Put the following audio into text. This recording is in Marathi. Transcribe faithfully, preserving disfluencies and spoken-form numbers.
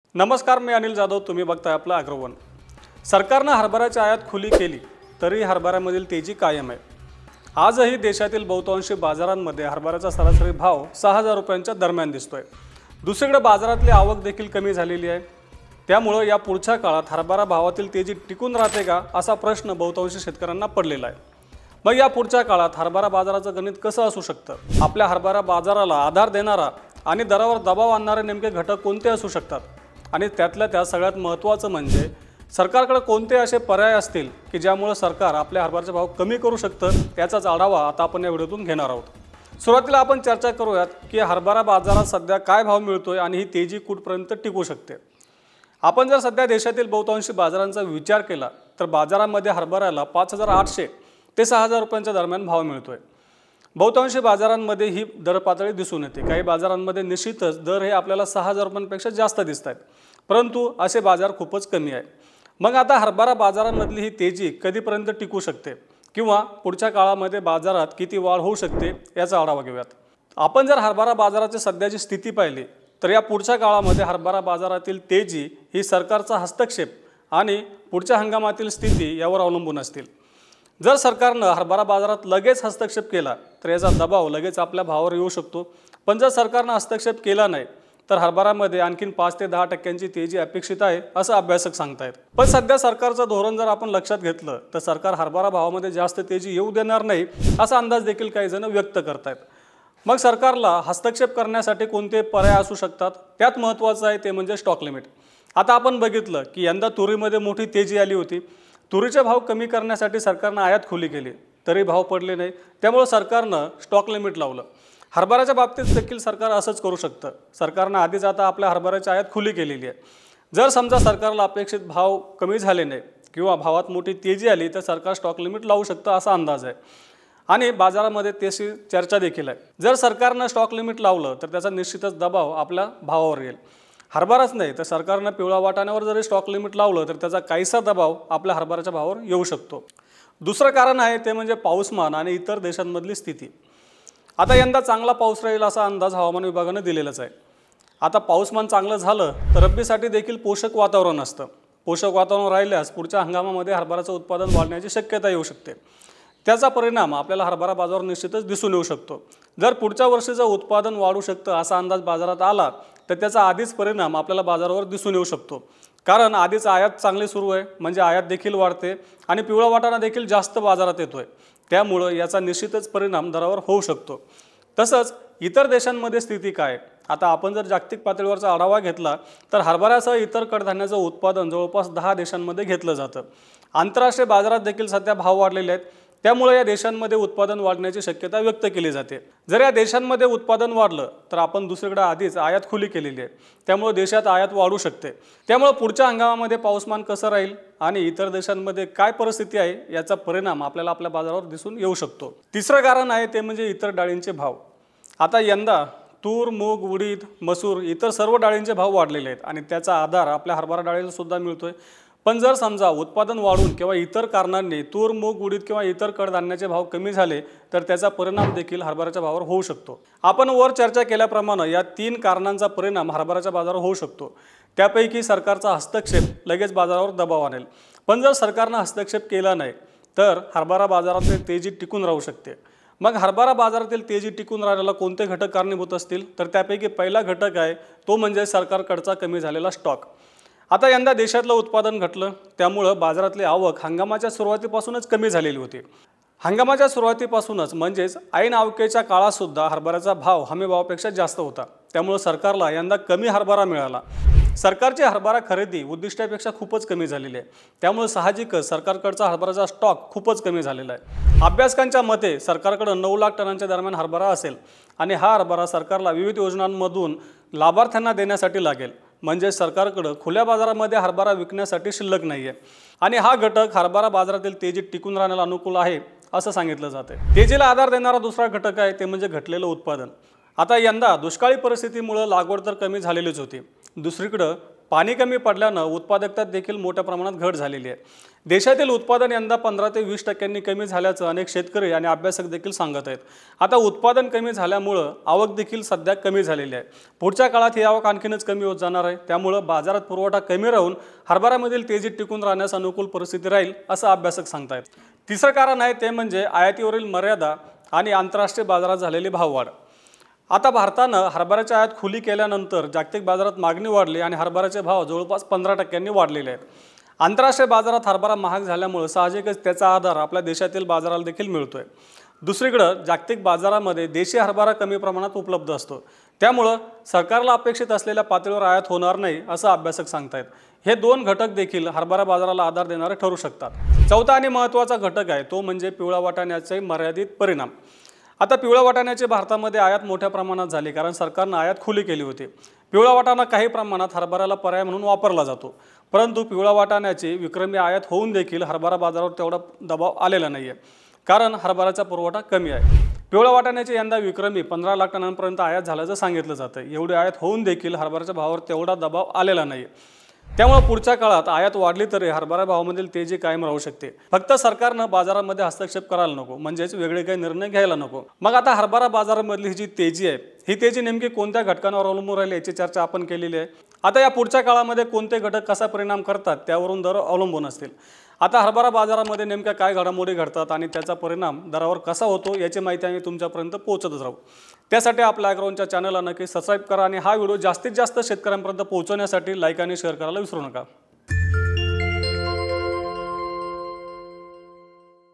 नमस्कार, मी अनिल जाधव. तुम्ही बघताय आपला अग्रवन. सरकारने हरभऱ्याची आयात खुली केली तरी हरभऱ्यामधील तेजी कायम आहे. आजही देशातील बहुतांशी बाजारांमध्ये हरभऱ्याचा सरासरी भाव सहा हजार रुपयांच्या दरम्यान दिसतोय. दुसरीकडे बाजारातली आवक देखील कमी झालेली आहे. त्यामुळे या पुढच्या काळात हरभरा भावातील तेजी टिकून राहते का असा प्रश्न बहुतांशी शेतकऱ्यांना पडलेला आहे. मग या पुढच्या काळात हरभरा बाजाराचं गणित कसं असू शकतं? आपल्या हरभरा बाजाराला आधार देणारा आणि दरावर दबाव आणणारे नेमके घटक कोणते असू शकतात? आणि त्यातल्या त्या सगळ्यात महत्त्वाचं म्हणजे सरकारकडे कोणते असे पर्याय असतील की ज्यामुळे सरकार आपल्या हरभऱ्याचे भाव कमी करू शकतं, याचाच आढावा आता आपण या व्हिडिओतून घेणार आहोत. सुरुवातीला आपण चर्चा करूयात की हरभरा बाजारात सध्या काय भाव मिळतोय आणि ही तेजी कुठपर्यंत टिकू शकते. आपण जर सध्या देशातील बहुतांशी बाजारांचा विचार केला तर बाजारामध्ये हरभऱ्याला पाच हजार आठशे ते सहा हजार रुपयांच्या दरम्यान भाव मिळतोय. बहुतांशी बाजारांमध्ये ही दर पातळी दिसून येते. काही बाजारांमध्ये निश्चितच दर हे आपल्याला सहा हजार रुपयांपेक्षा जास्त दिसत आहेत, परंतु असे बाजार खूपच कमी आहे. मग आता हरभरा बाजारांमधली ही तेजी कधीपर्यंत टिकू शकते किंवा पुढच्या काळामध्ये बाजारात किती वाढ होऊ शकते याचा आढावा घेऊयात. आपण जर हरभरा बाजाराची सध्याची स्थिती पाहिली तर या पुढच्या काळामध्ये हरभरा बाजारातील तेजी ही सरकारचा हस्तक्षेप आणि पुढच्या हंगामातील स्थिती यावर अवलंबून असतील. जर सरकारनं हरभरा बाजारात लगेच हस्तक्षेप केला तर याचा दबाव लगेच आपल्या भावावर येऊ शकतो. पण जर सरकारनं हस्तक्षेप केला नाही तर हरभऱ्यामध्ये आणखीन पाच ते दहा टक्क्यांची तेजी अपेक्षित आहे असं अभ्यासक सांगतायत. पण सध्या सरकारचं धोरण जर आपण लक्षात घेतलं तर सरकार हरभरा भावामध्ये जास्त तेजी येऊ देणार नाही असा अंदाज देखील काही जण व्यक्त करतायत. मग सरकारला हस्तक्षेप करण्यासाठी कोणते पर्याय असू शकतात? त्यात महत्त्वाचं आहे ते म्हणजे स्टॉक लिमिट. आता आपण बघितलं की यंदा तुरीमध्ये मोठी तेजी आली होती. तुरीचे भाव कमी करण्यासाठी सरकारनं आयात खुली केली तरी भाव पडले नाही. त्यामुळे सरकारनं स्टॉक लिमिट लावलं. हरभऱ्याच्या बाबतीत देखील सरकार असंच करू शकतं. सरकारनं आधीच आता आपल्या हरभऱ्याची आयात खुली केलेली आहे. जर समजा सरकारला अपेक्षित भाव कमी झाले नाही किंवा भावात मोठी तेजी आली तर सरकार स्टॉक लिमिट लावू शकतं असा अंदाज आहे आणि बाजारामध्ये त्याची चर्चा देखील आहे. जर सरकारनं स्टॉक लिमिट लावलं तर त्याचा निश्चितच दबाव आपल्या भावावर येईल. हरभराच नाही तर सरकारनं पिवळा वाटाण्यावर जरी स्टॉक लिमिट लावलं तर त्याचा काहीसा दबाव आपल्या हरभऱ्याच्या भावावर येऊ शकतो. दुसरं कारण आहे ते म्हणजे पाऊसमान आणि इतर देशांमधली स्थिती. आता यंदा चांगला पाऊस राहील असा अंदाज हवामान विभागानं दिलेलाच आहे. आता पाऊसमान चांगलं झालं तर रब्बीसाठी देखील पोषक वातावरण असतं. पोषक वातावरण राहिल्यास पुढच्या हंगामामध्ये हरभऱ्याचं उत्पादन वाढण्याची शक्यता येऊ शकते. त्याचा परिणाम आपल्याला हरभरा बाजारावर निश्चितच दिसून येऊ शकतो. जर पुढच्या वर्षीचं उत्पादन वाढू शकतं असा अंदाज बाजारात आला तर त्याचा आधीच परिणाम आपल्याला बाजारावर दिसून येऊ शकतो. कारण आधीच आयात चांगली सुरू आहे म्हणजे आयात देखील वाढते आणि पिवळा वाटाणा देखील जास्त बाजारात येतोय. त्यामुळं याचा निश्चितच परिणाम दरावर होऊ शकतो. तसंच इतर देशांमध्ये स्थिती काय? आता आपण जर जागतिक पातळीवरचा आढावा घेतला तर हरभऱ्यासह इतर कडधान्याचं उत्पादन जवळपास दहा देशांमध्ये घेतलं जातं. आंतरराष्ट्रीय बाजारात देखील सध्या भाव वाढलेले आहेत. त्यामुळे या देशांमध्ये उत्पादन वाढण्याची शक्यता व्यक्त केली जाते. जर या देशांमध्ये उत्पादन वाढलं तर आपण दुसरीकडे आधीच आयात खुली केलेली आहे. त्यामुळे देशात आयात वाढू शकते. त्यामुळे पुढच्या हंगामामध्ये पाऊसमान कसं राहील आणि इतर देशांमध्ये काय परिस्थिती आहे याचा परिणाम आपल्याला आपल्या बाजारावर दिसून येऊ शकतो. तिसरं कारण आहे ते म्हणजे इतर डाळींचे भाव. आता यंदा तूर, मूग, उडीद, मसूर इतर सर्व डाळींचे भाव वाढलेले आहेत आणि त्याचा आधार आपल्या हरभरा डाळीला सुद्धा मिळतोय. पण जर समजा उत्पादन वाढून किंवा इतर कारणांनी तूर, मूग, उडीद किंवा इतर कडधान्याचे भाव कमी झाले तर त्याचा परिणाम देखील हरभऱ्याच्या भावावर होऊ शकतो. आपण वर चर्चा केल्याप्रमाणे या तीन कारणांचा परिणाम हरभऱ्याच्या बाजारावर होऊ शकतो. त्यापैकी सरकारचा हस्तक्षेप लगेच बाजारावर दबाव आणेल. पण जर सरकारनं हस्तक्षेप केला नाही तर हरभरा बाजारातील तेजी टिकून राहू शकते. मग हरभरा बाजारातील तेजी टिकून राहण्याला कोणते घटक कारणीभूत असतील? तर त्यापैकी पहिला घटक आहे तो म्हणजे सरकारकडचा कमी झालेला स्टॉक. आता यंदा देशातलं उत्पादन घटलं त्यामुळं बाजारातली आवक हंगामाच्या सुरुवातीपासूनच कमी झालेली होती. हंगामाच्या सुरुवातीपासूनच म्हणजेच ऐन आवकेच्या काळातसुद्धा हरभऱ्याचा भाव हमी भावापेक्षा जास्त होता. त्यामुळं सरकारला यंदा कमी हरभरा मिळाला. सरकारची हरभरा खरेदी उद्दिष्टापेक्षा खूपच कमी झालेली आहे. त्यामुळे साहजिकच सरकारकडचा हरभऱ्याचा स्टॉक खूपच कमी झालेला आहे. अभ्यासकांच्या मते सरकारकडे नऊ लाख टनांच्या दरम्यान हरभरा असेल आणि हा हरभरा सरकारला विविध योजनांमधून लाभार्थ्यांना देण्यासाठी लागेल. म्हणजे सरकारकडे खुल्या बाजारामध्ये हरभरा विकण्यासाठी शिल्लक नाही आहे आणि हा घटक हरभरा बाजारातील तेजी टिकून राहण्याला अनुकूल आहे असं सांगितलं जाते. तेजीला आधार देणारा दुसरा घटक आहे ते म्हणजे घटलेलं उत्पादन. आता यंदा दुष्काळी परिस्थितीमुळे लागवड तर कमी झालेलीच होती. दुसरीकडे पाणी कमी पडल्यानं उत्पादकतेत देखील मोठ्या प्रमाणात घट झालेली आहे। देशातील उत्पादन यंदा पंधरा ते वीस टक्क्यांनी कमी झाल्याचं अनेक शेतकरी आणि अभ्यासक देखील सांगत आहेत। आता उत्पादन कमी झाल्यामुळे आवक देखील सध्या कमी झालेली आहे। पुढच्या काळात ही आवक आणखीनच कमी होत जाणार आहे। त्यामुळे बाजारात पुरवठा कमी राहून हरभऱ्यामधील तेजीत टिकून राहण्यास अनुकूल परिस्थिती राहील असं अभ्यासक सांगतायत। तिसरं कारण आहे ते म्हणजे आयातीवरील मर्यादा आणि आंतरराष्ट्रीय बाजारात झालेली भाववाढ। आता भारतानं हरभऱ्याची आयात खुली केल्यानंतर जागतिक बाजारात मागणी वाढली आणि हरभऱ्याचे भाव जवळपास पंधरा टक्क्यांनी वाढलेले आहेत। आंतरराष्ट्रीय बाजारात हरभरा महाग झाल्यामुळे साहजिकच त्याचा आधार आपल्या देशातील बाजाराला देखील मिळतोय। दुसरीकडे जागतिक बाजारामध्ये देशी हरभरा कमी प्रमाणात उपलब्ध असतो, त्यामुळे सरकारला अपेक्षित असलेल्या पातळीवर आयात होणार नाही असं अभ्यासक सांगतायत। हे दोन घटक देखील हरभरा बाजाराला आधार देणारे ठरू शकतात। चौथा आणि महत्त्वाचा घटक आहे तो म्हणजे पिवळा वाटाण्याचे मर्यादित परिणाम। आता पिवळा वाटाण्याची भारतामध्ये आयात मोठ्या प्रमाणात झाली कारण सरकारने आयात खुली केली होती। पिवळा वाटाणा काही प्रमाणात हरभऱ्याला पर्याय म्हणून वापरला जातो, परंतु पिवळा वाटाण्याची विक्रमी आयात होऊन देखील हरभरा बाजारावर तेवढा दबाव आलेला नाहीये कारण हरभऱ्याचा पुरवठा कमी आहे। पिवळा वाटाण्याची यंदा विक्रमी पंधरा लाख टनांपर्यंत आयात झाल्याचं सांगितलं जातं। एवढी आयात होऊन देखील हरभऱ्याच्या भावावर तेवढा दबाव आलेला नाही। त्यामुळे पुढच्या काळात आयात वाढली तरी हरभरा भावामधील तेजी कायम राहू शकते। फक्त सरकारनं बाजारामध्ये हस्तक्षेप करायला नको, म्हणजेच वेगळे काही निर्णय घ्यायला नको। मग आता हरभरा बाजारामधली ही जी तेजी आहे ही तेजी नेमकी कोणत्या घटकांवर अवलंबून राहील याची चर्चा आपण केलेली आहे। आता या पुढच्या काळामध्ये कोणते घटक कसा परिणाम करतात त्यावरून दर अवलंबून असतील। आता हरभरा बाजारामध्ये नेमक्या काय घडामोडी घडतात आणि त्याचा परिणाम दरावर कसा होतो याची माहिती आम्ही तुमच्यापर्यंत पोहोचतच राहू। त्यासाठी आपल्या ॲग्रोवनच्या चॅनलला नक्की सबस्क्राईब करा आणि हा व्हिडिओ जास्तीत जास्त शेतकऱ्यांपर्यंत पोहोचवण्यासाठी लाईक आणि शेअर करायला विसरू नका।